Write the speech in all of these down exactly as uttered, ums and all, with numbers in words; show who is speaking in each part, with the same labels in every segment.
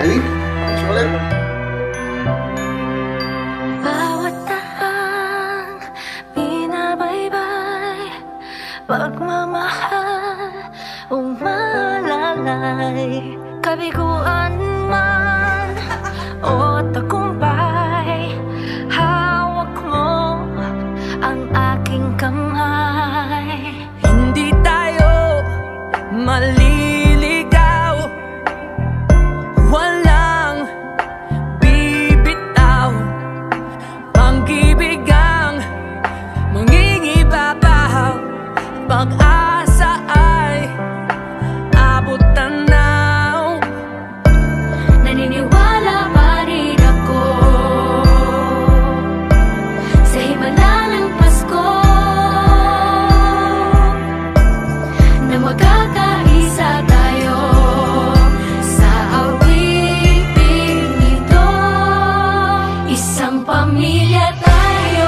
Speaker 1: Eli, thanks ulit.
Speaker 2: Bawat tahang binabaybay, pagmamahal umalalay. Kabiguan man o tagumpay, hawak mo ang aking kamay.
Speaker 3: Hindi tayo maliligaw, walang bibitaw. Pag-ibig ang mangingibabaw, pag-asa ay abot tanaw.
Speaker 2: Naniniwala pa rin ako sa himala ng Pasko, na magkakaisa tayo sa awiting ito. Isang pamilya tayo,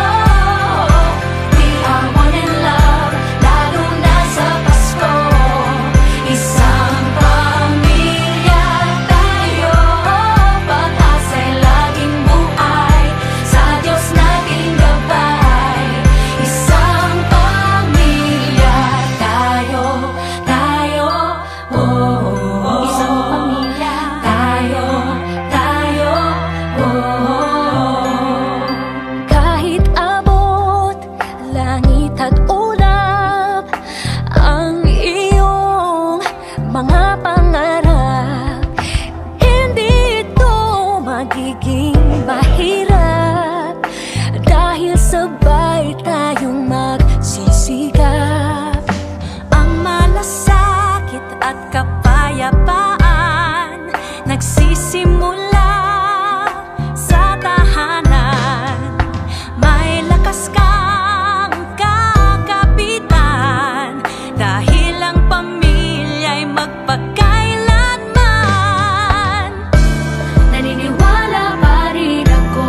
Speaker 2: we are one in love, lalo na sa Pasko. Isang pamilya tayo, pag-asa'y laging buhay, sa Diyos nating gabay. Isang pamilya tayo, tayo, oh, oh, oh. Isang pamilya tayo, tayo, oh, oh. Kahit abot langit at ulap ang iyong mga pangarap, hindi ito magiging mahirap dahil sabay tayong magsisikap. Ang malasakit at kapayapaan nagsisimula sa tahanan. May lakas kang kakapitan dahil ang pamilya'y magpakailanman. Naniniwala pa rin ako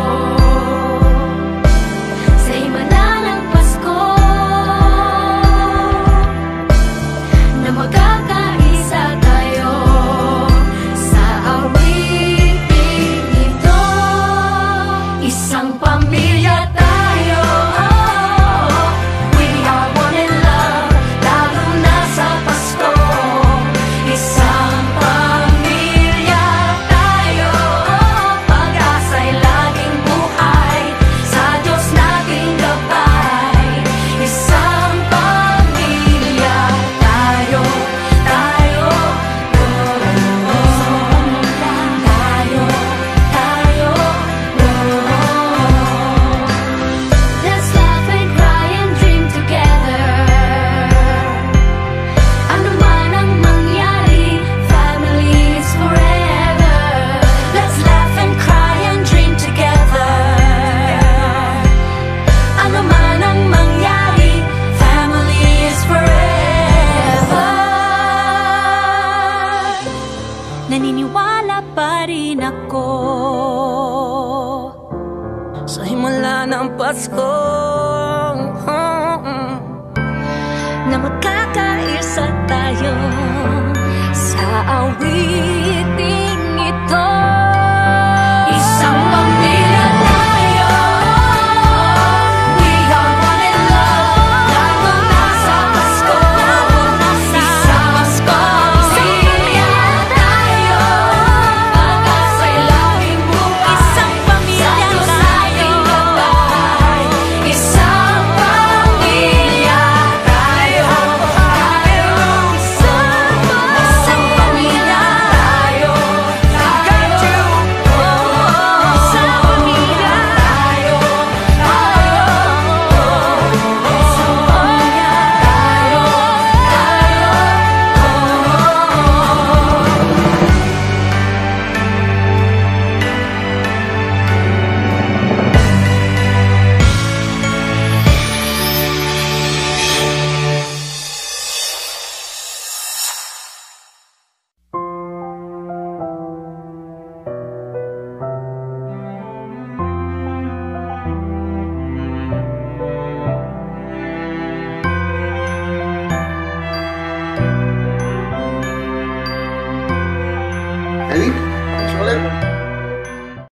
Speaker 2: sa himala ng Pasko, na magkakaisa tayo sa awiting ito. Isang pamilya tayo, we are one in love, lalo na sa Pasko. Isang pamilya tayo, pag-asa'y laging buhay, sa Diyos nating gabay. Isang pamilya tayo, tayo, oh, oh. Tayo, tayo, oh. Let's laugh and cry and dream together. Ano man ang mangyari, family is forever. Let's laugh and cry and dream together. Ano man ang mangyari, family is forever. Naniniwala pa rin ako
Speaker 3: Sa himala ng Pasko,
Speaker 2: na magkakaisa tayo sa awiting ito. Isang pamilya tayo, we are one in love, lalo na sa Pasko. Isang pamilya tayo, pag-asa'y laging buhay, isang pamilya tayo. Isang pamilya tayo, isang
Speaker 1: Ellie?